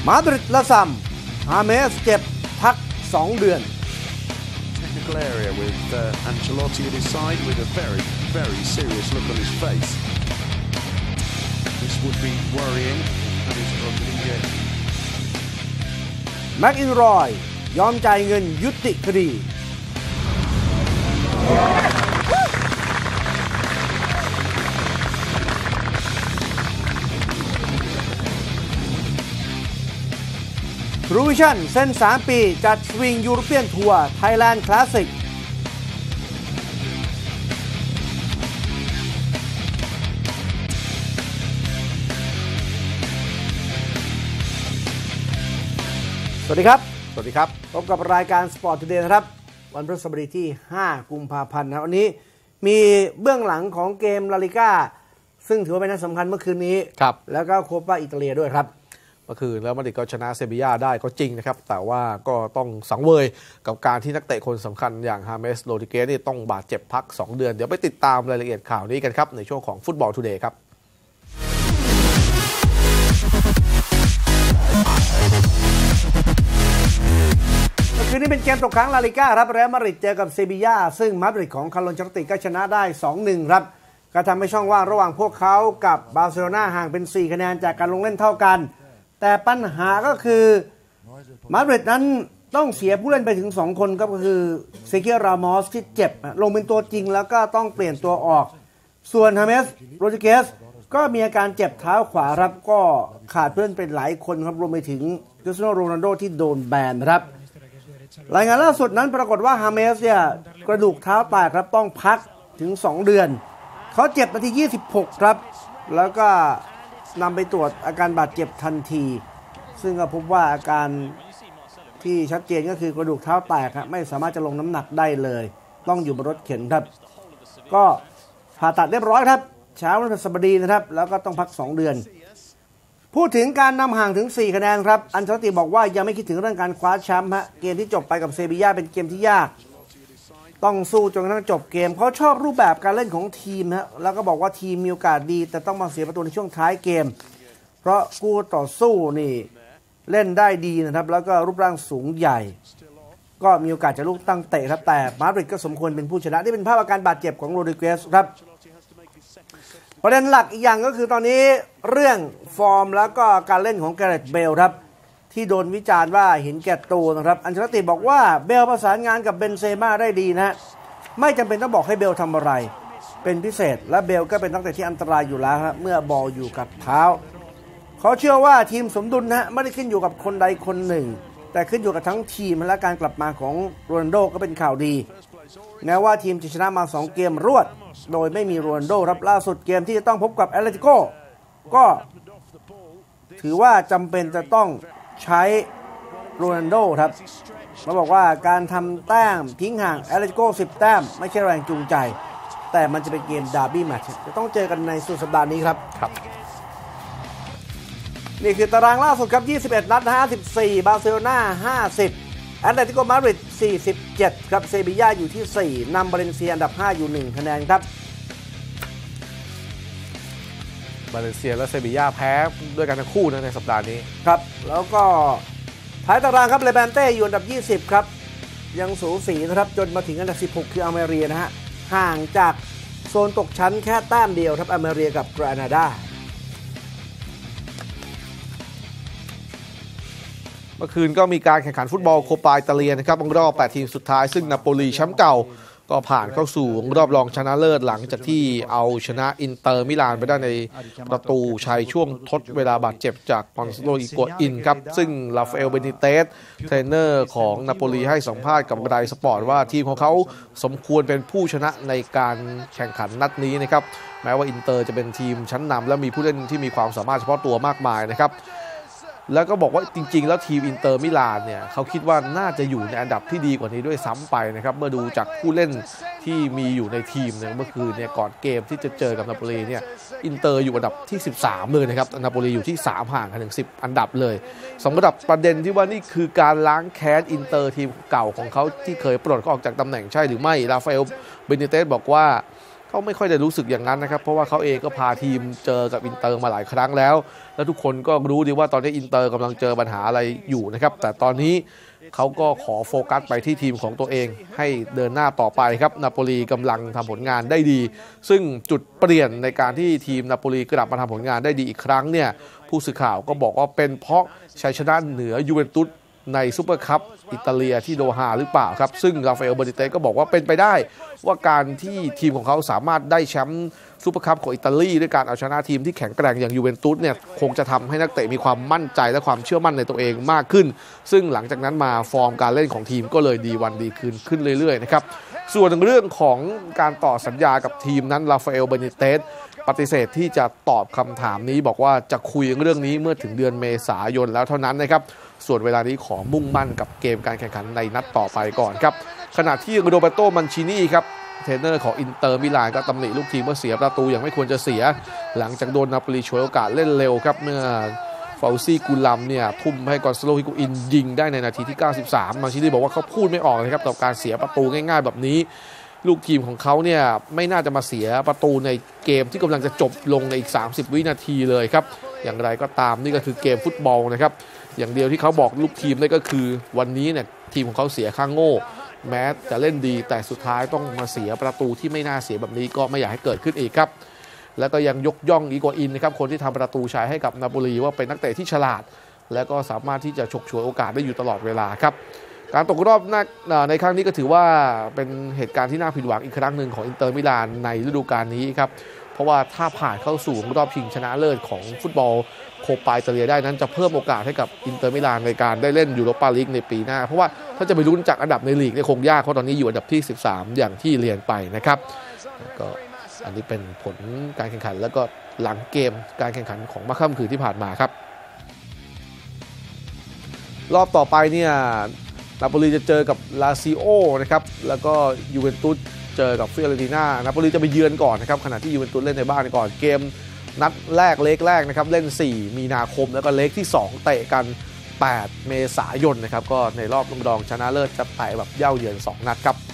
มาดริดละซ้ำฮาเมสเจ็บพัก2 เดือน Technical area with Ancelotti at his side with a very serious look on his face. This would be worrying. And he's Rodriguez. แม็กอินรอยยอมจ่ายเงินยุติคดีทรูวิชั่นเส้น3 ปีจัดสวิงยูโรเปียนทัวร์ไทยแลนด์คลาสสิกสวัสดีครับพบกับรายการ Sport Today นะครับวันพฤหัสบดีที่5 กุมภาพันธ์นะวันนี้มีเบื้องหลังของเกมลาลิก้าซึ่งถือว่าเป็นนัดสำคัญเมื่อคืนนี้แล้วก็โคปาอิตาเลียด้วยครับเมื่อคืนแล้วมาดริดก็ชนะเซบีย่าได้ก็จริงนะครับแต่ว่าก็ต้องสังเวยกับการที่นักเตะคนสำคัญอย่างฮาเมสโรดริเกสนี่ต้องบาดเจ็บพัก2 เดือนเดี๋ยวไปติดตามรายละเอียดข่าวนี้กันครับในช่วงของฟุตบอลทูเดย์ครับคืนนี้เป็นเกมตกค้างลาลิก้าครับเรอัลมาดริดเจอกับเซบีย่าซึ่งมาดริดของคาร์โล อันเชลอตติก็ชนะได้ 2-1 ครับก็ทำให้ช่องว่างระหว่างพวกเขากับบาร์เซโลนาห่างเป็น4 คะแนนจากการลงเล่นเท่ากันแต่ปัญหาก็คือมาดริดนั้นต้องเสียผู้เล่นไปถึง2 คนก็คือเซเคียล รามอสที่เจ็บลงเป็นตัวจริงแล้วก็ต้องเปลี่ยนตัวออกส่วนฮาเมส โรดริเกสก็มีอาการเจ็บเท้าขวาครับก็ขาดเพื่อนเป็นหลายคนครับรวมไปถึงคริสเตียโน โรนัลโดที่โดนแบนครับรายงานล่าสุดนั้นปรากฏว่าฮาเมสเนี่ยกระดูกเท้าแตกครับต้องพักถึง2 เดือนเขาเจ็บนาที26ครับแล้วก็นำไปตรวจอาการบาดเจ็บทันทีซึ่งก็พบว่าอาการที่ชัดเจนก็คือกระดูกเท้าแตกครับไม่สามารถจะลงน้ำหนักได้เลยต้องอยู่บนรถเข็นครับก็ผ่าตัดเรียบร้อยครับเช้าวันพฤหัสบดีนะครับแล้วก็ต้องพัก2 เดือนพูดถึงการนำห่างถึง4 คะแนนครับอันเชลอตติบอกว่ายังไม่คิดถึงเรื่องการคว้าแชมป์ฮะเกมที่จบไปกับเซบีย่าเป็นเกมที่ยากต้องสู้จนกระทั่งจบเกมเขาชอบรูปแบบการเล่นของทีมฮะแล้วก็บอกว่าทีมมีโอกาสดีแต่ต้องมาเสียประตูในช่วงท้ายเกมเพราะคู่ต่อสู้นี่เล่นได้ดีนะครับแล้วก็รูปร่างสูงใหญ่ก็มีโอกาสจะลูกตั้งเตะครับแต่มาดริดก็สมควรเป็นผู้ชนะนี่เป็นภาพอาการบาดเจ็บของโรดริเกสครับประเด็นหลักอีกอย่างก็คือตอนนี้เรื่องฟอร์มแล้วก็การเล่นของแกเรต เบลครับที่โดนวิจารณ์ว่าเห็นแก่ตัวนะครับอันเชลอตติบอกว่าเบลประสานงานกับเบนเซม่าได้ดีนะไม่จำเป็นต้องบอกให้เบลทำอะไรเป็นพิเศษและเบลก็เป็นนักเตะที่อันตรายอยู่แล้วครับเมื่อบอลอยู่กับเท้าเขาเชื่อว่าทีมสมดุลนะไม่ได้ขึ้นอยู่กับคนใดคนหนึ่งแต่ขึ้นอยู่กับทั้งทีมและการกลับมาของโรนัลโดก็เป็นข่าวดีแม้ว่าทีมจะชนะมา2 เกมรวดโดยไม่มีโรนัลโดครับล่าสุดเกมที่จะต้องพบกับแอตเลติโกก็ถือว่าจำเป็นจะต้องใช้โรนัลโดครับเขาบอกว่าการทำแต้มทิ้งห่างแอตเลติโก10 แต้มไม่ใช่แรงจูงใจแต่มันจะเป็นเกมดาร์บี้แมตช์จะต้องเจอกันในสุดสัปดาห์นี้ครับนี่คือตารางล่าสุดครับ21 นัด54บาร์เซโลนา50แอตเลติโกมาดริด47ครับเซบีย่าอยู่ที่4นำบาเลนเซียอันดับ5อยู่1 คะแนนครับบาเลนเซียและเซบีย่าแพ้ด้วยกันทั้งคู่นะในสัปดาห์นี้ครับแล้วก็ท้ายตารางครับเลแบนเต้อยู่อันดับ20ครับยังสูสีนะครับจนมาถึงอันดับ16คืออเมรีนะฮะห่างจากโซนตกชั้นแค่แต้มเดียวครับอเมรีกับกรานาดาเมื่อคืนก็มีการแข่งขันฟุตบอลโคปาอิตาเลียนะครับรอบ8 ทีมสุดท้ายซึ่งนาโปลีแชมป์เก่าก็ผ่านเข้าสู่รอบรองชนะเลิศหลังจากที่เอาชนะอินเตอร์มิลานไปได้ในประตูชัยช่วงทดเวลาบาดเจ็บจากกอนซาโล อิโกอินครับซึ่งลาฟาเอล เบนิเตสเทรนเนอร์ของนาโปลีให้สัมภาษณ์กับไดสปอร์ตว่าทีมของเขาสมควรเป็นผู้ชนะในการแข่งขันนัดนี้นะครับแม้ว่าอินเตอร์จะเป็นทีมชั้นนำและมีผู้เล่นที่มีความสามารถเฉพาะตัวมากมายนะครับแล้วก็บอกว่าจริงๆแล้วทีมอินเตอร์มิลานเนี่ยเขาคิดว่าน่าจะอยู่ในอันดับที่ดีกว่านี้ด้วยซ้ำไปนะครับเมื่อดูจากผู้เล่นที่มีอยู่ในทีมเนี่ยเมื่อคืนเนี่ยก่อนเกมที่จะเจอกับนาโปลีเนี่ยอินเตอร์อยู่อันดับที่13เลยนะครับนาโปลีอยู่ที่3ห่างกันถึง10 อันดับเลยสำหรับประเด็นที่ว่านี่คือการล้างแค้นอินเตอร์ทีมเก่าของเขาที่เคยปลดเขาออกจากตำแหน่งใช่หรือไม่ราฟาเอล เบนิเตสบอกว่าเขาไม่ค่อยได้รู้สึกอย่างนั้นนะครับเพราะว่าเขาเองก็พาทีมเจอกับอินเตอร์มาหลายครั้งแล้วทุกคนก็รู้ดีว่าตอนนี้อินเตอร์กำลังเจอปัญหาอะไรอยู่นะครับแต่ตอนนี้เขาก็ขอโฟกัสไปที่ทีมของตัวเองให้เดินหน้าต่อไปครับนาโปลีกำลังทำผลงานได้ดีซึ่งจุดเปลี่ยนในการที่ทีมนาโปลีกลับมาทำผลงานได้ดีอีกครั้งเนี่ยผู้สื่อข่าวก็บอกว่าเป็นเพราะชัยชนะเหนือยูเวนตุสในซุปเปอร์คัพอิตาเลียที่โดฮาหรือเปล่าครับซึ่งราฟาเอล เบนิเตสก็บอกว่าเป็นไปได้ว่าการที่ทีมของเขาสามารถได้แชมป์ซุปเปอร์คัพของอิตาลีด้วยการเอาชนะทีมที่แข็งแกร่งอย่างยูเวนตุสเนี่ยคงจะทำให้นักเตะมีความมั่นใจและความเชื่อมั่นในตัวเองมากขึ้นซึ่งหลังจากนั้นมาฟอร์มการเล่นของทีมก็เลยดีวันดีคืนขึ้นเรื่อยๆนะครับส่วนเรื่องของการต่อสัญญากับทีมนั้นราฟาเอล เบนิเตสปฏิเสธที่จะตอบคำถามนี้บอกว่าจะคุยเรื่องนี้เมื่อถึงเดือนเมษายนแล้วเท่านั้นนะครับส่วนเวลานี้ขอมุ่งมั่นกับเกมการแข่งขันในนัดต่อไปก่อนครับขณะที่โรเบโต มันชินีครับเทรนเนอร์ของอินเตอร์มิลานก็ตำหนิลูกทีมว่าเสียประตูอย่างไม่ควรจะเสียหลังจากโดนนาโปลีฉวยโอกาสเล่นเร็วครับเมื่อฟาซี่กูลัมเนี่ยทุ่มให้กอนซาโล ฮิกุอินยิงได้ในนาทีที่93มันชินีบอกว่าเขาพูดไม่ออกเลยครับต่อการเสียประตูง่ายๆแบบนี้ลูกทีมของเขาเนี่ยไม่น่าจะมาเสียประตูในเกมที่กำลังจะจบลงในอีก30วินาทีเลยครับอย่างไรก็ตามนี่ก็คือเกมฟุตบอลนะครับอย่างเดียวที่เขาบอกลูกทีมได้ก็คือวันนี้เนี่ยทีมของเขาเสียข้างโง่แม้จะเล่นดีแต่สุดท้ายต้องมาเสียประตูที่ไม่น่าเสียแบบนี้ก็ไม่อยากให้เกิดขึ้นอีกครับแล้วก็ยังยกย่องอีกัวอินนะครับคนที่ทำประตูชัยให้กับนาโปลีว่าเป็นนักเตะที่ฉลาดและก็สามารถที่จะฉกฉวยโอกาสได้อยู่ตลอดเวลาครับการตกรอบในครั้งนี้ก็ถือว่าเป็นเหตุการณ์ที่น่าผิดหวังอีกครั้งหนึ่งของอินเตอร์มิลานในฤดูกาลนี้ครับเพราะว่าถ้าผ่านเข้าสู่รอบชิงชนะเลิศของฟุตบอลโคปาอิตาเลียได้นั้นจะเพิ่มโอกาสให้กับอินเตอร์มิลานในการได้เล่นยูโรปาลีกในปีหน้าเพราะว่าถ้าจะไปลุ้นจากอันดับในลีกเนี่ยคงยากเพราะตอนนี้อยู่อันดับที่13อย่างที่เรียนไปนะครับก็อันนี้เป็นผลการแข่งขันแล้วก็หลังเกมการแข่งขันของเมื่อค่ำคืนที่ผ่านมาครับรอบต่อไปเนี่ยนาโปลีจะเจอกับลาซิโอนะครับแล้วก็ยูเวนตุสเจอกับฟิออเรนติน่านาโปลีจะไปเยือนก่อนนะครับขณะที่ยูเวนตุสเล่นในบ้านก่อนเกมนัดแรกเล็กแรกนะครับเล่น4มีนาคมแล้วก็เล็กที่2เตะกัน8เมษายนนะครับก็ในรอบรองชนะเลิศจะเตะแบบเย่าเยือน2นัดครับ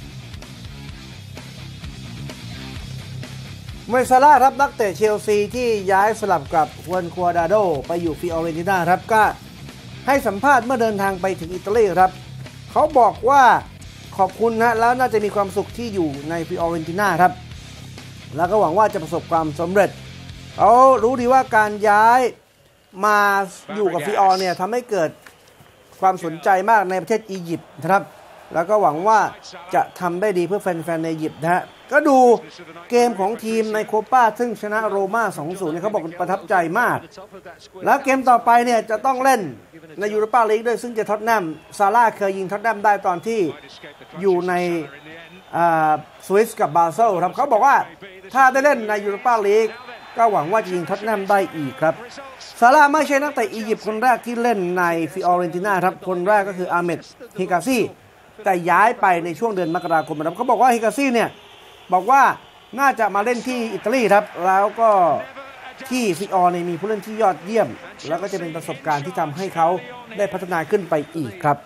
เมซาร่าครับนักเตะเชลซีที่ย้ายสลับกับฮวนควาดาโดไปอยู่ฟิออเรนติน่าครับก็ให้สัมภาษณ์เมื่อเดินทางไปถึงอิตาลีครับเขาบอกว่าขอบคุณนะแล้วน่าจะมีความสุขที่อยู่ในฟิออเรนติน่าครับแล้วก็หวังว่าจะประสบความสำเร็จเขารู้ดีว่าการย้ายมาอยู่กับฟิออเนี่ยทำให้เกิดความสนใจมากในประเทศอียิปต์นะครับแล้วก็หวังว่าจะทำได้ดีเพื่อแฟนๆในอียิปต์นะฮะก็ดูเกมของทีมในโคปาซึ่งชนะโรม่า 2-0 เนี่ยเขาบอกประทับใจมากแล้วเกมต่อไปเนี่ยจะต้องเล่นในยูโรปาลีกด้วยซึ่งจะท็อตแนมซาร่าเคยยิงท็อตแนมได้ตอนที่อยู่ในสวิสกับบาเซลครับเขาบอกว่าถ้าได้เล่นในยูโรปาลีกก็หวังว่าจะยิงท็อตแนมได้อีกครับซาร่าไม่ใช่นักเตะอียิปต์คนแรกที่เล่นในฟิออเรนติน่าครับคนแรกก็คืออาเมดฮิกาซี่แต่ย้ายไปในช่วงเดือนมกราคมนะครับเขาบอกว่าฮิกาซี่เนี่ยบอกว่าน่าจะมาเล่นที่อิตาลีครับแล้วก็ที่ฟิออเนี่ยมีผู้เล่นที่ยอดเยี่ยมแล้วก็จะเป็นประสบการณ์ที่ทำให้เขาได้พัฒนาขึ้นไปอีกครับ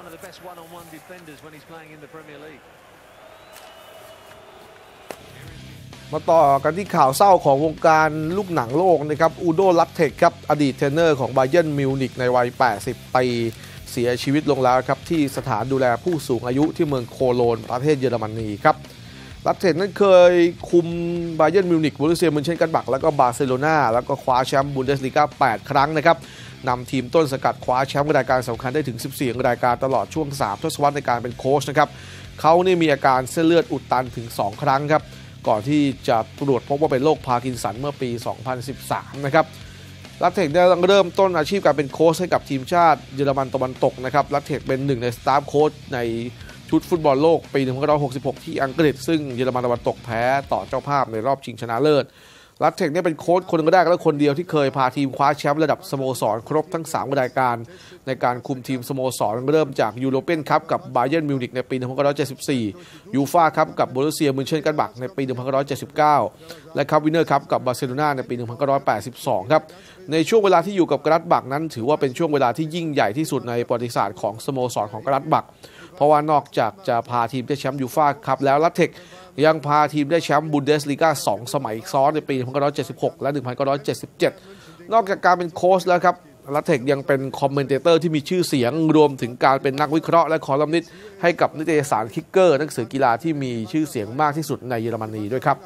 มาต่อกันที่ข่าวเศร้าของวงการลูกหนังโลกนะครับอูโด ลัตเทคครับอดีตเทรนเนอร์ของบาเยิร์นมิวนิกในวัย80 ปีเสียชีวิตลงแล้วครับที่สถานดูแลผู้สูงอายุที่เมืองโคโลนประเทศเยอรมนีครับลัตเทคนั้นเคยคุมบาเยิร์นมิวนิก บรูเซีย มุนเชนกัดบักแล้วก็บาร์เซโลนาแล้วก็คว้าแชมป์บุนเดสลีกา8 ครั้งนะครับนำทีมต้นสังกัดคว้าแชมป์รายการสำคัญได้ถึง14 รายการตลอดช่วง3 ทศวรรษในการเป็นโค้ชนะครับเขานี่มีอาการเส้นเลือดอุดตันถึง2 ครั้งครับก่อนที่จะตรวจพบว่าเป็นโรคพาร์กินสันเมื่อปี 2013 นะครับลัตเทคได้เริ่มต้นอาชีพการเป็นโค้ชให้กับทีมชาติเยอรมันตะวันตกนะครับลัตเทคเป็นหนึ่งในสตาฟโค้ชในชุดฟุตบอลโลกปี 1966 ที่อังกฤษซึ่งเยอรมันตะวันตกแพ้ต่อเจ้าภาพในรอบชิงชนะเลิศลัตเทคเนี่ยเป็นโค้ชคนแรกและคนเดียวที่เคยพาทีมคว้าแชมป์ระดับสโมสรครบทั้ง3 รายการในการคุมทีมสโมสรเริ่มจากยูโรเปียนคัพกับบาเยิร์นมิวนิกในปี 1974 ยูฟ่าคัพกับบรูเซีย มุนเชนกัดบักในปี 1979 และคัพวินเนอร์คัพกับบาร์เซโลนาในปี 1982 ครับในช่วงเวลาที่อยู่กับกรัดบักนั้นถือว่าเป็นช่วงเวลาที่ยิ่งใหญ่ที่สุดในประวัติศาสตร์ของสโมสรของกรัดบักเพราะว่านอกจากจะพาทีมได้แชมป์ยูฟ่าคัพแล้วลัตเทคยังพาทีมได้แชมป์บุนเดสลีกา2 สมัยซ้อนในปี 1976 และ 1977 นอกจากการเป็นโค้ชแล้วครับลัตเทคยังเป็นคอมเมนเตเตอร์ที่มีชื่อเสียงรวมถึงการเป็นนักวิเคราะห์และคอลัมนิสต์ให้กับนิตยสารคิกเกอร์หนังสือกีฬาที่มีชื่อเสียงมากที่สุดในเยอรมนีด้วยครับ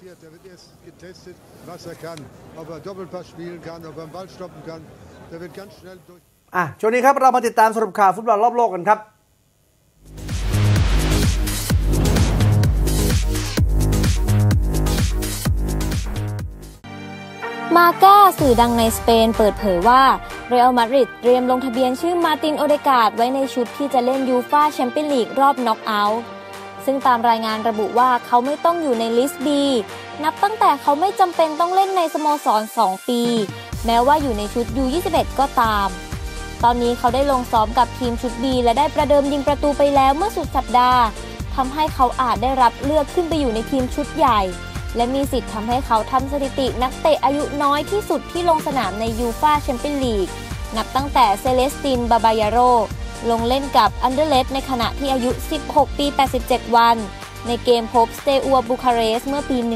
ช่วงนี้ครับเรามาติดตามสรุปข่าวฟุตบอลรอบโลกกันครับมาก้าสื่อดังในสเปนเปิดเผยว่าเรอัลมาดริดเตรียมลงทะเบียนชื่อมาร์ตินโอเดการ์ดไว้ในชุดที่จะเล่นยูฟ่าแชมเปี้ยนลีกรอบน็อกเอาท์ซึ่งตามรายงานระบุว่าเขาไม่ต้องอยู่ในลิสต์ B นับตั้งแต่เขาไม่จำเป็นต้องเล่นในสโมสร2 ปีแม้ว่าอยู่ในชุด U21 ก็ตามตอนนี้เขาได้ลงซ้อมกับทีมชุด B และได้ประเดิมยิงประตูไปแล้วเมื่อสุดสัปดาห์ทำให้เขาอาจได้รับเลือกขึ้นไปอยู่ในทีมชุดใหญ่และมีสิทธิ์ทำให้เขาทำสถิตินักเตะอายุน้อยที่สุดที่ลงสนามในยูฟ่าแชมเปี้ยนลีกนับตั้งแต่เซเลสติน บาบายาโรลงเล่นกับอันเดอร์เลสในขณะที่อายุ 16 ปี 87 วันในเกมพบสเตอัวบูคาเรสต์เมื่อปี 1994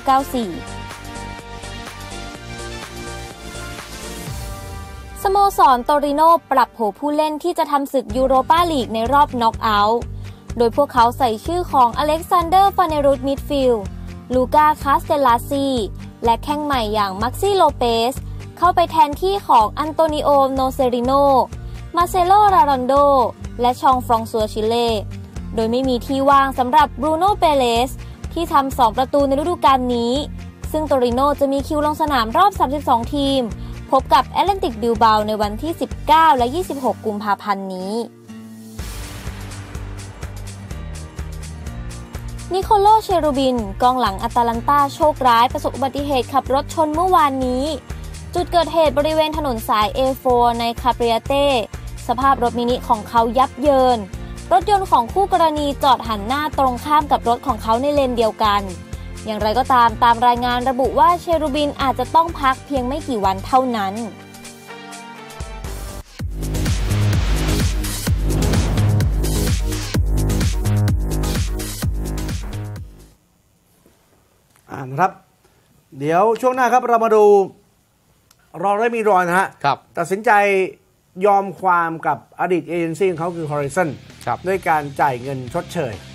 สโมสรโตริโนปรับโผผู้เล่นที่จะทำศึกยูโรปาลีกในรอบน็อกเอาท์โดยพวกเขาใส่ชื่อของอเล็กซานเดอร์ฟาเนรุตมิดฟิลด์ลูกาคาสเตลาซีและแข้งใหม่อย่างมักซี่โลเปสเข้าไปแทนที่ของอันโตนิโอโนเซริโนมาเซโลรารอนโดและชองฟรองซัวชิเล่โดยไม่มีที่ว่างสำหรับบรูโน่เปเลสที่ทำ2 ประตูในฤดูกาลนี้ซึ่งโตริโนจะมีคิวลงสนามรอบ 32 ทีมพบกับแอตเลนติกบิลบาในวันที่ 19 และ 26 กุมภาพันธ์นี้นิโคโล เชรูบินกองหลังอาตาลันตาโชคร้ายประสบอุบัติเหตุขับรถชนเมื่อวานนี้จุดเกิดเหตุบริเวณถนนสาย A4 ในคาเปรียเต้สภาพรถมินิของเขายับเยินรถยนต์ของคู่กรณีจอดหันหน้าตรงข้ามกับรถของเขาในเลนเดียวกันอย่างไรก็ตามรายงานระบุว่าเชรูบินอาจจะต้องพักเพียงไม่กี่วันเท่านั้นครับเดี๋ยวช่วงหน้าครับเรามาดูรอได้มีรอยนะฮะตัดสินใจยอมความกับอดีตเอเจนซี่ของเขาคือ Horizon ด้วยการจ่ายเงินชดเชย